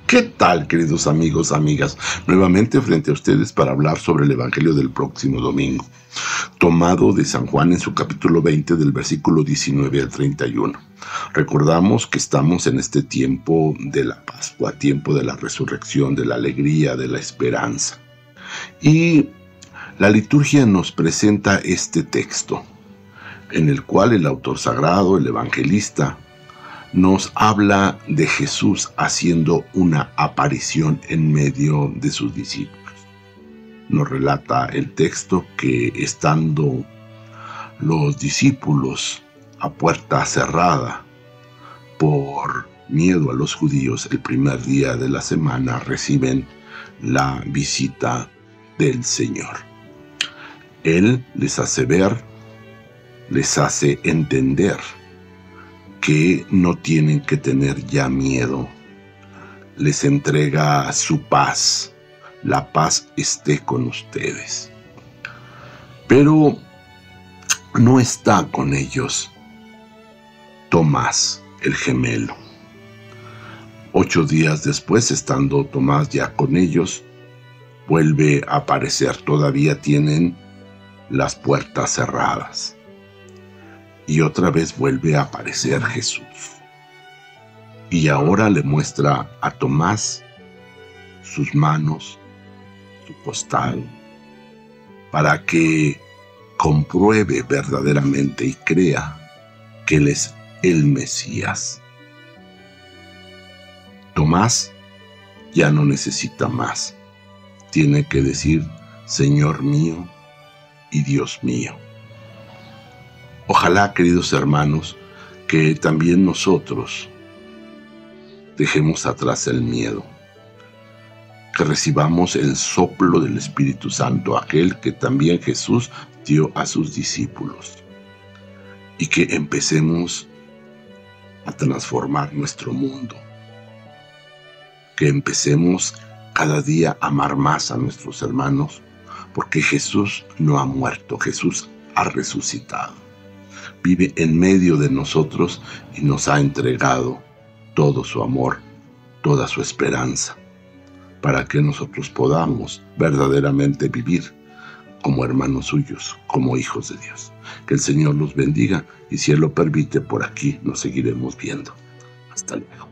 ¿Qué tal, queridos amigos, amigas? Nuevamente frente a ustedes para hablar sobre el Evangelio del próximo domingo, tomado de San Juan en su capítulo 20 del versículo 19 al 31. Recordamos que estamos en este tiempo de la Pascua, tiempo de la resurrección, de la alegría, de la esperanza. Y la liturgia nos presenta este texto, en el cual el autor sagrado, el evangelista, nos habla de Jesús haciendo una aparición en medio de sus discípulos. Nos relata el texto que estando los discípulos a puerta cerrada por miedo a los judíos, el primer día de la semana reciben la visita del Señor. Él les hace ver, les hace entender que no tienen que tener ya miedo. Les entrega su paz. La paz esté con ustedes. Pero no está con ellos Tomás, el gemelo. 8 días después, estando Tomás ya con ellos, vuelve a aparecer. Todavía tienen las puertas cerradas. Y otra vez vuelve a aparecer Jesús. Y ahora le muestra a Tomás sus manos, su costado, para que compruebe verdaderamente y crea que Él es el Mesías. Tomás ya no necesita más. Tiene que decir, Señor mío y Dios mío. Ojalá, queridos hermanos, que también nosotros dejemos atrás el miedo, que recibamos el soplo del Espíritu Santo, aquel que también Jesús dio a sus discípulos, y que empecemos a transformar nuestro mundo, que empecemos cada día a amar más a nuestros hermanos, porque Jesús no ha muerto, Jesús ha resucitado. Vive en medio de nosotros y nos ha entregado todo su amor, toda su esperanza, para que nosotros podamos verdaderamente vivir como hermanos suyos, como hijos de Dios. Que el Señor los bendiga y si Él lo permite, por aquí nos seguiremos viendo. Hasta luego.